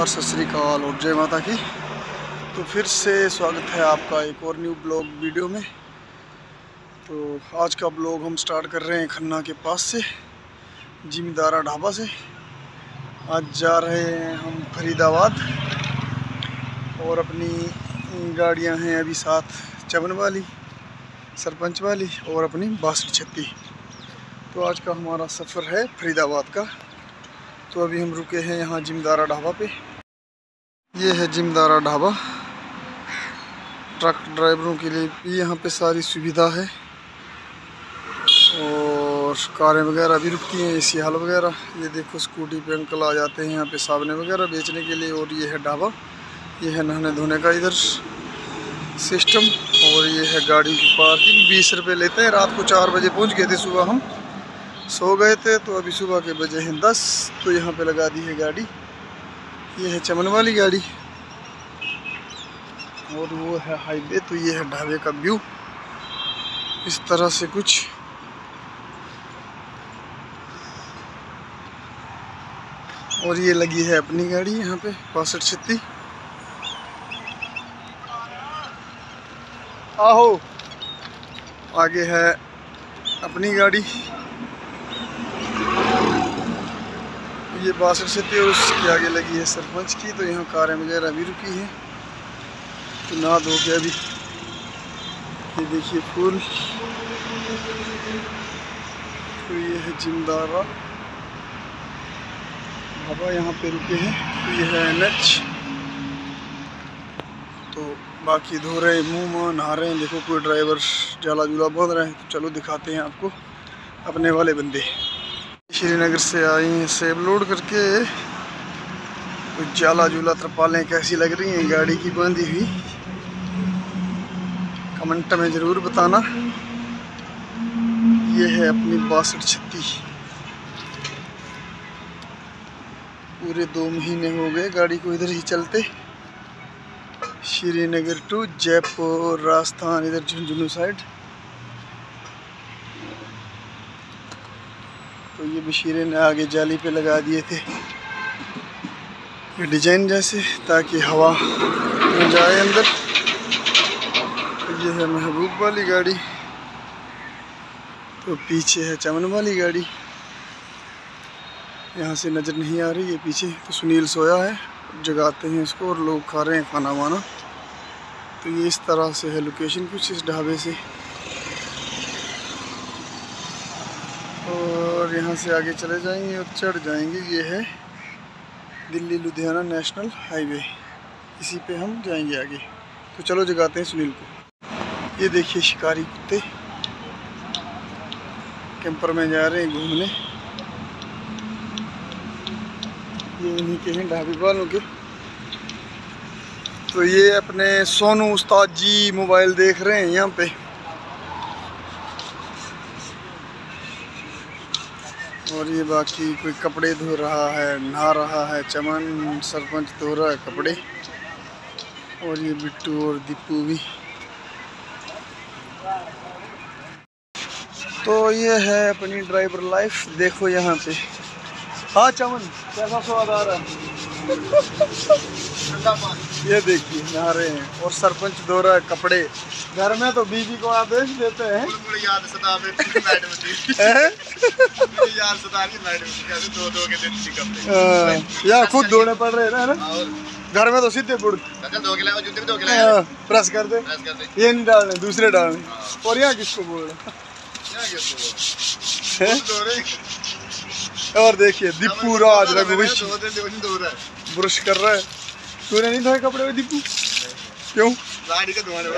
सत श्री अकाल और जय माता की। तो फिर से स्वागत है आपका एक और न्यू ब्लॉग वीडियो में। तो आज का ब्लॉग हम स्टार्ट कर रहे हैं खन्ना के पास से, जिमीदारा ढाबा से। आज जा रहे हैं हम फरीदाबाद और अपनी गाड़ियां हैं अभी साथ, चमन वाली, सरपंच वाली और अपनी 6236। तो आज का हमारा सफ़र है फरीदाबाद का। तो अभी हम रुके हैं यहाँ जिमीदारा ढाबा पे। ये है जिमीदारा ढाबा, ट्रक ड्राइवरों के लिए भी यहाँ पे सारी सुविधा है और कारें वगैरह भी रुकती हैं, एसी हाल वगैरह। ये देखो स्कूटी पे अंकल आ जाते हैं यहाँ पे साबुन वगैरह बेचने के लिए। और ये है ढाबा, ये है नहाने धोने का इधर सिस्टम। और ये है गाड़ी की पार्किंग, 20 रुपये लेते हैं। रात को 4 बजे पहुँच गए थे, सुबह हम सो गए थे, तो अभी सुबह के बजे हैं 10। तो यहाँ पे लगा दी है गाड़ी। ये है चमन वाली गाड़ी और वो है हाईवे। तो ये है ढाबे का व्यू इस तरह से कुछ। और ये लगी है अपनी गाड़ी यहाँ पे 6236। आहो, आगे है अपनी गाड़ी, ये 6236 और उसके आगे लगी है सरपंच की। तो यहाँ कारें वगैरह भी रुकी हैं। तो नहा धो के अभी ये देखिए फूल। तो ये है जिमीदारा ढाबा, यहाँ पे रुके हैं। तो ये है NH। तो बाकी धो रहे हैं मुँह नहा रहे हैं। देखो कोई ड्राइवर जाला जूला बांध रहे हैं। तो चलो दिखाते हैं आपको अपने वाले बंदे। श्रीनगर से आई हैं सेब लोड करके। कुछ जाला जूला तरपालें कैसी लग रही हैं गाड़ी की बांधी हुई, कमेंट में ज़रूर बताना। ये है अपनी 6236। पूरे 2 महीने हो गए गाड़ी को इधर ही चलते, श्रीनगर टू जयपुर राजस्थान, इधर झुंझुनू साइड। तो ये बशीरे ने आगे जाली पे लगा दिए थे ये डिजाइन जैसे, ताकि हवा न जाए अंदर। तो ये है महबूब वाली गाड़ी। तो पीछे है चमन वाली गाड़ी, यहाँ से नज़र नहीं आ रही है पीछे। तो सुनील सोया है, जगाते हैं इसको और लोग खा रहे हैं खाना वाना। तो ये इस तरह से है लोकेशन कुछ इस ढाबे से। और यहाँ से आगे चले जाएंगे और चढ़ जाएंगे। ये है दिल्ली लुधियाना नेशनल हाईवे, इसी पे हम जाएंगे आगे। तो चलो जगाते हैं सुनील को। ये देखिए शिकारी कुत्ते कैंपर में जा रहे हैं घूमने। ये इन्हीं के हैं ढाबे वालों के। तो ये अपने सोनू उस्ताद जी मोबाइल देख रहे हैं यहाँ पे। और ये बाकी कोई कपड़े धो रहा है, नहा रहा है चमन, सरपंच धो रहा है कपड़े। और ये बिट्टू और दीपू भी। तो ये है अपनी ड्राइवर लाइफ। देखो यहाँ पे। हाँ चमन, कैसा स्वाद आ रहा है? ये देखिए नहा रहे हैं और सरपंच धो रहा है कपड़े। घर में तो बीवी को आदेश देते हैं। याद सता या खुद धोने पड़ रहे हैं ना। घर में तो सीधे प्रेस कर दे, ये नहीं डालने, दूसरे डालने। और यहाँ किसको बोल रहे? और देखिए दीपू राज रघुवंशी ब्रश कर रहा है। तूने नहीं धोए कपड़े में दीपू? क्यों? गाड़ी का धुआं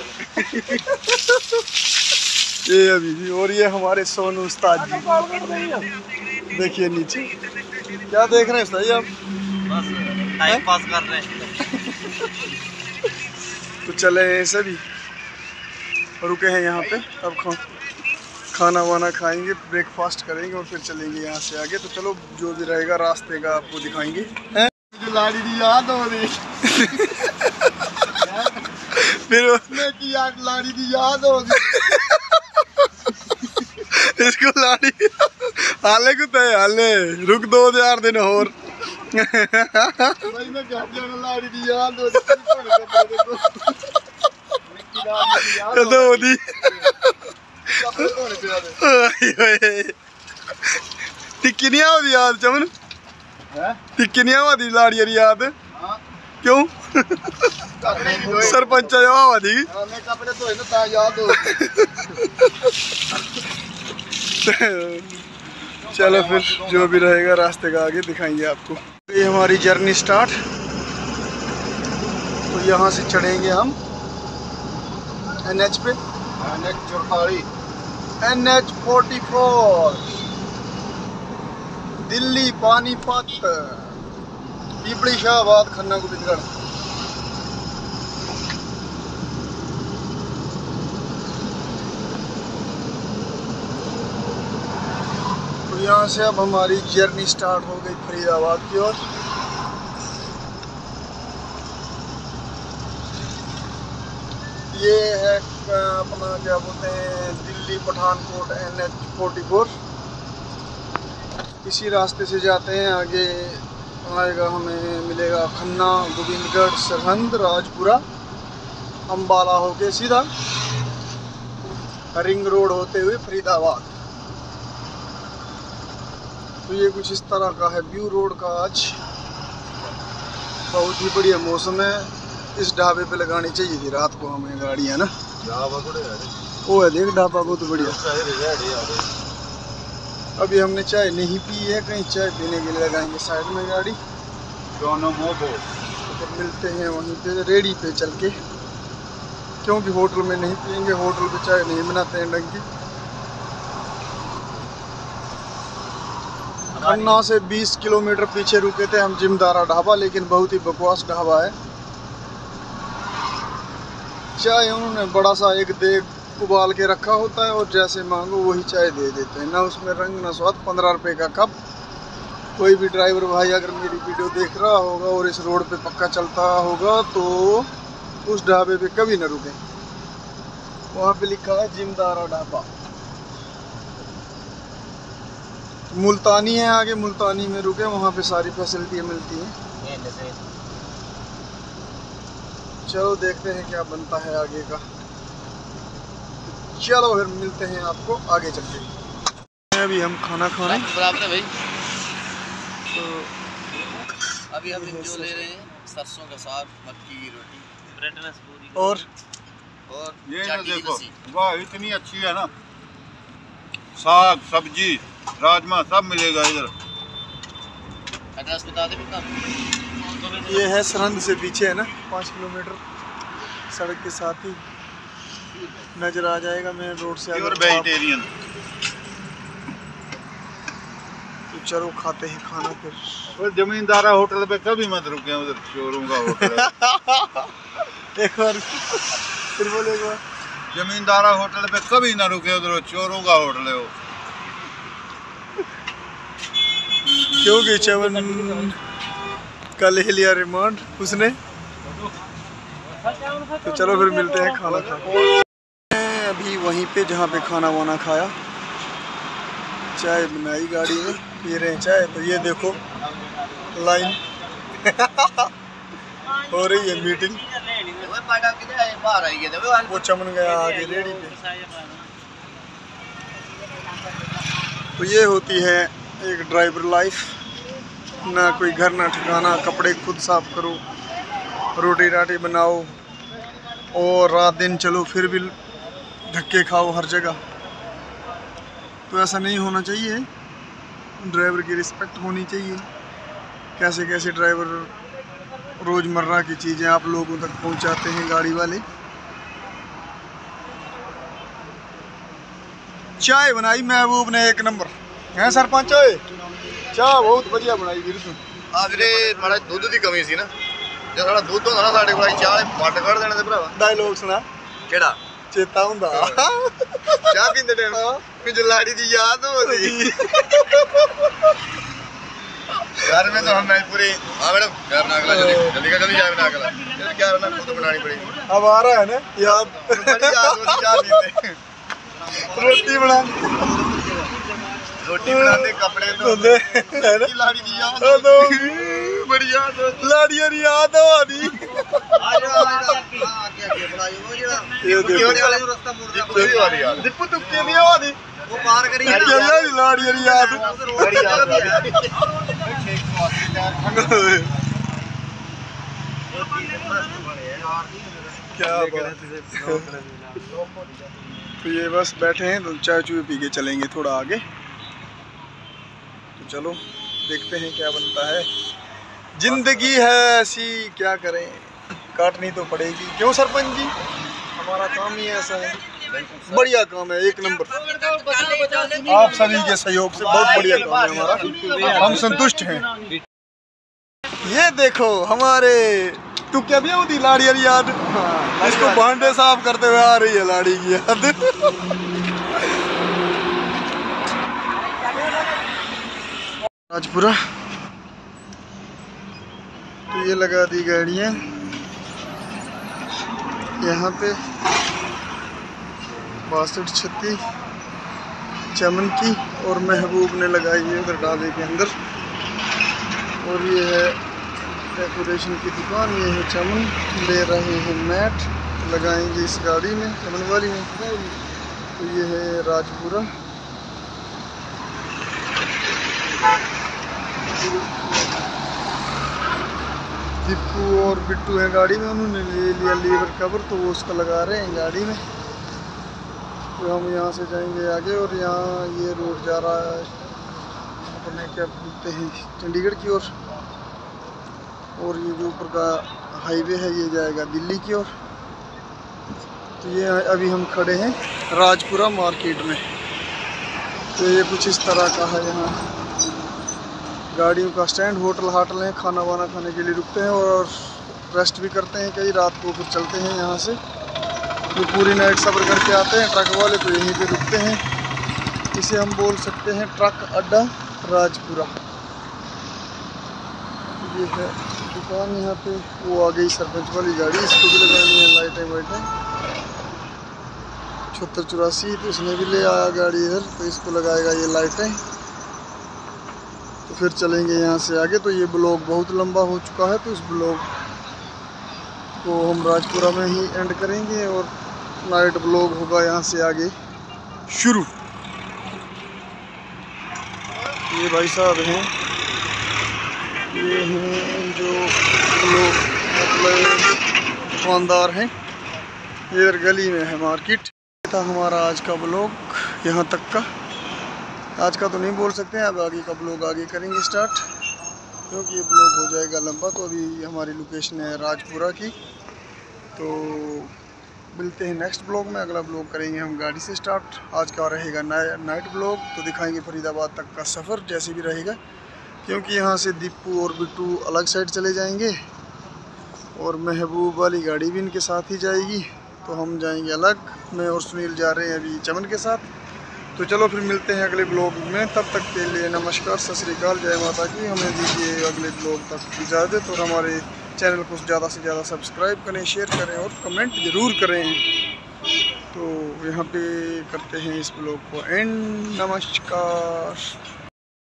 ये अभी। और ये हमारे सोनू उस्ताद जी, देखिए नीचे क्या देख रहे हैं सही आप? बस टाइम पास कर रहे हैं। तो चले हैं सभी, रुके हैं यहाँ पे। अब खाना वाना खाएंगे, ब्रेकफास्ट करेंगे और फिर चलेंगे यहाँ से आगे। तो चलो जो भी रहेगा रास्ते का आपको दिखाएंगे। लाड़ी की याद हो रही फिर की लाड़ी की याद हो गई। इसको लाड़ी हाले को हाले रुक 2-4 दिन और लाड़ी दी याद कदों दी टिक्की नहीं आवदी याद चमन टिक्की नहीं आवदी लाड़िया दी याद क्यों सरपंच आवदी चलो फिर जो भी रहेगा रास्ते का आगे दिखाएंगे आपको। ये हमारी जर्नी स्टार्ट। तो यहाँ से चढ़ेंगे हम NH पे, NH 44 दिल्ली पानीपत पीपड़ी शाहबाद खन्ना गोविंदगढ़। यहाँ से अब हमारी जर्नी स्टार्ट हो गई फरीदाबाद की ओर। ये है अपना क्या बोलते हैं दिल्ली पठानकोट NH 44। इसी रास्ते से जाते हैं आगे आएगा हमें मिलेगा खन्ना गोविंदगढ़ सरहंद राजपुरा अम्बाला होके सीधा रिंग रोड होते हुए फरीदाबाद। तो ये कुछ इस तरह का है व्यू रोड का। आज बहुत ही बढ़िया मौसम है। इस ढाबे पे लगानी चाहिए थी रात को हमें गाड़ी, है ना। वो है देख ढाबा बहुत बढ़िया। अभी हमने चाय नहीं पी है, कहीं चाय पीने के लिए लगाएंगे साइड में गाड़ी। तो मिलते हैं वहीं पे रेडी पे चल के, क्योंकि होटल में नहीं पियेंगे, होटल पे चाय नहीं बनाते हैं ढंग की। खन्ना से 20 किलोमीटर पीछे रुके थे हम जिमदारा ढाबा, लेकिन बहुत ही बकवास ढाबा है। चाय उन्होंने बड़ा सा एक देग उबाल के रखा होता है और जैसे मांगो वही चाय दे देते हैं, ना उसमें रंग ना स्वाद। 15 रुपये का कप। कोई भी ड्राइवर भाई अगर मेरी वीडियो देख रहा होगा और इस रोड पे पक्का चलता होगा तो उस ढाबे पे कभी ना रुके। वहाँ पे लिखा है जिमदारा ढाबा। मुल्तानी है आगे, मुल्तानी में रुके, वहाँ पे सारी फैसिलिटियाँ मिलती हैं। चलो देखते हैं क्या बनता है आगे का। चलो फिर मिलते हैं आपको आगे चल के। अभी हम खाना खा रहे हैं बराबर है भाई। तो अभी हम जो ले रहे हैं सरसों का साग, मक्की की रोटी और ये ना देखो, वाह इतनी अच्छी है ना, साग सब्जी राजमा सब मिलेगा इधर। एड्रेस बता दे बेटा। ये है सरहंद से पीछे है ना, 5 किलोमीटर सड़क के साथ ही नजर आ जाएगा मेन रोड से। Pure vegetarian. तो चलो खाते हैं खाना फिर। और जमींदारा होटल पे कभी मत रुके, उधर चोरों का होटल है। एक बार फिर बोले एक बार। जमींदारा होटल पे कभी ना रुके, उधर चोरों का होटल है वो। क्योंकि चवन का ले लिया रिमांड उसने। तो चलो फिर मिलते हैं खाना खा। अभी वहीं पे जहाँ पे खाना वाना खाया, चाय बनाई गाड़ी में, पी रहे हैं चाय। तो ये देखो लाइन हो रही है मीटिंग। वो चमन गया आगे रेडी पे। तो ये होती है एक ड्राइवर लाइफ। ना कोई घर ना ठिकाना, कपड़े खुद साफ करो, रोटी राटी बनाओ और रात दिन चलो, फिर भी धक्के खाओ हर जगह। तो ऐसा नहीं होना चाहिए। ड्राइवर की रिस्पेक्ट होनी चाहिए। कैसे कैसे ड्राइवर रोज़मर्रा की चीज़ें आप लोगों तक पहुंचाते हैं गाड़ी वाले। चाय बनाई महबूब ने एक नंबर है सरपंच। चाह बहुत बढ़िया बनाई वीर तू। ਵੀਰੇ ਮਾੜਾ ਦੁੱਧ ਦੀ ਕਮੀ ਸੀ ਨਾ, ਜੇ ਸਾਡਾ ਦੁੱਧ ਹੁੰਦਾ ਨਾ ਸਾਡੇ ਕੋਲ ਚਾਹ ਵਾਲੇ ਵੱਟ ਕੱਢ ਦੇਣੇ ਤੇ ਭਰਾਵਾ। ਡਾਇਲੋਗ ਸੁਣਾ ਕਿਹੜਾ ਚੇਤਾ ਹੁੰਦਾ ਚਾਹ ਪੀਂਦੇ ਟਾਈਮ ਕਿ ਜਲਾੜੀ ਦੀ ਯਾਦ ਹੋਦੀ यार में तो हम पूरी। हाँ मैडम क्या बना अगला, जल्दी जल्दी का जल्दी चाय बना अगला, क्या बना खुद बनानी पड़ेगी। अब आ रहा है ना याद, चाह पीते रोटी बना। रोटी बनाते कपड़े तो लाड़ी की याद बड़ी याद लाड़ी याद आनी दीपू तुक्के भी आनी वो पार करी लाड़ी याद क्या बात। तो ये बस बैठे हैं तो चाय चूय पी के चलेंगे थोड़ा आगे। तो चलो देखते हैं क्या बनता है। जिंदगी है ऐसी, क्या करें, काटनी तो पड़ेगी। क्यों सरपंच जी, हमारा काम ही ऐसा है। बढ़िया काम है, एक नंबर। आप सभी के सहयोग से बहुत बढ़िया काम है हमारा, हम संतुष्ट हैं। ये देखो हमारे तू क्या भी होती लाड़ी याद, इसको भांडे साफ करते हुए आ रही है लाड़ी की याद। राजपुरा तो ये लगा दी गाड़ियाँ यहाँ पे 62 चमन की, और महबूब ने लगाई है उधर ढाबे के अंदर। और ये है डेकोरेशन की दुकान, ये है चमन, ले रहे हैं मैट, लगाएंगे इस गाड़ी में, चमन वाली में। तो ये है राजपुरा। दीपू और बिट्टू है गाड़ी में, उन्होंने ले लिया लीवर कवर, तो वो उसका लगा रहे हैं गाड़ी में। तो हम यहाँ से जाएंगे आगे, और यहाँ ये रोड जा रहा है अपने क्या बोलते हैं चंडीगढ़ की ओर, और ये जो ऊपर का हाईवे है ये जाएगा दिल्ली की ओर। तो ये अभी हम खड़े हैं राजपुरा मार्केट में। तो ये कुछ इस तरह का है यहाँ गाड़ियों का स्टैंड। होटल हाटल हैं, खाना वाना खाने के लिए रुकते हैं और रेस्ट भी करते हैं। कई रात को फिर चलते हैं यहाँ से, जो पूरी नाइट सफ़र करके आते हैं ट्रक वाले, तो यहीं पे रुकते हैं। इसे हम बोल सकते हैं ट्रक अड्डा राजपुरा। ये है दुकान यहाँ पे। वो आ गई सरपंच वाली गाड़ी, इसको भी लगानी है लाइटें वाइटें। 7684 तो इसने भी ले आया गाड़ी इधर, तो इसको लगाएगा ये लाइटें। तो फिर चलेंगे यहाँ से आगे। तो ये ब्लॉग बहुत लंबा हो चुका है, तो इस ब्लॉग को हम राजपुरा में ही एंड करेंगे, और नाइट ब्लॉग होगा यहाँ से आगे शुरू। ये भाई साहब हैं, ये हैं जो लोग मतलब दुकानदार हैं। इधर गली में है मार्केट। था हमारा आज का ब्लॉग यहाँ तक का। आज का तो नहीं बोल सकते हैं, अब आगे का ब्लॉग आगे करेंगे स्टार्ट, क्योंकि ये ब्लॉग हो जाएगा लंबा। तो अभी हमारी लोकेशन है राजपुरा की। तो मिलते हैं नेक्स्ट ब्लॉग में। अगला ब्लॉग करेंगे हम गाड़ी से स्टार्ट। आज का रहेगा नाइट ब्लॉग, तो दिखाएंगे फरीदाबाद तक का सफ़र जैसे भी रहेगा, क्योंकि यहाँ से दीपू और बिट्टू अलग साइड चले जाएंगे, और महबूब वाली गाड़ी भी इनके साथ ही जाएगी। तो हम जाएंगे अलग। मैं और सुनील जा रहे हैं अभी चमन के साथ। तो चलो फिर मिलते हैं अगले ब्लॉग में। तब तक के लिए नमस्कार, सत श्री अकाल, जय माता की। हमें दीजिए अगले ब्लॉग तक इजाज़त, और हमारे चैनल को ज़्यादा से ज़्यादा सब्सक्राइब करें, शेयर करें और कमेंट ज़रूर करें। तो यहाँ पे करते हैं इस ब्लॉग को एंड। नमस्कार।